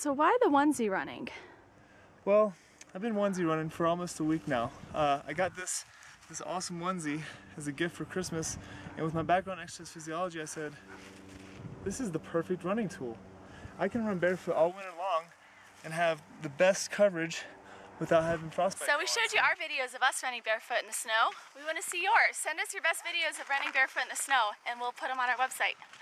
So why the onesie running? Well, I've been onesie running for almost a week now. I got this awesome onesie as a gift for Christmas, and with my background in exercise physiology, I said, this is the perfect running tool. I can run barefoot all winter long and have the best coverage without having frostbite. So we showed you our videos of us running barefoot in the snow. We want to see yours. Send us your best videos of running barefoot in the snow and we'll put them on our website.